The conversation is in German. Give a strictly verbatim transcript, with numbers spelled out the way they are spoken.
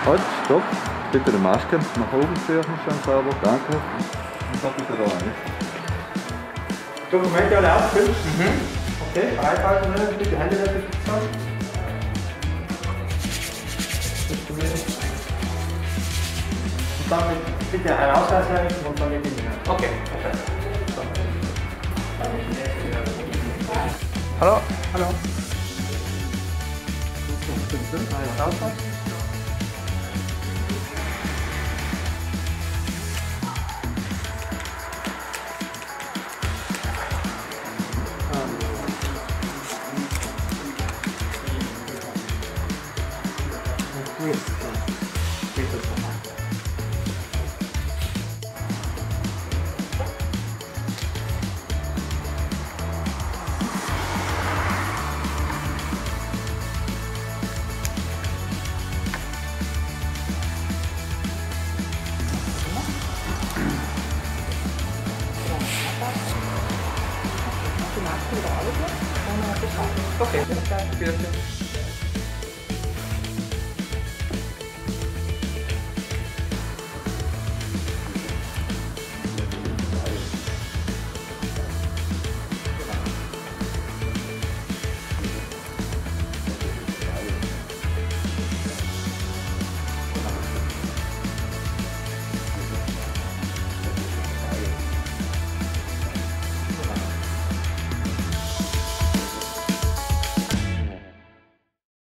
Halt, stopp. Bitte die Maske nach oben führen, schon sauber. Danke. Und dann bitte da rein. Dokumente alle ausfüllen. Mhm. Okay, bereithalten, bitte die Hände dafür zusammen. Und dann mit, bitte einen Ausweis herrichten und dann mit den Dingen. Okay, perfekt. So. Hallo. Hallo. Einen Ausweis. Okay, danke.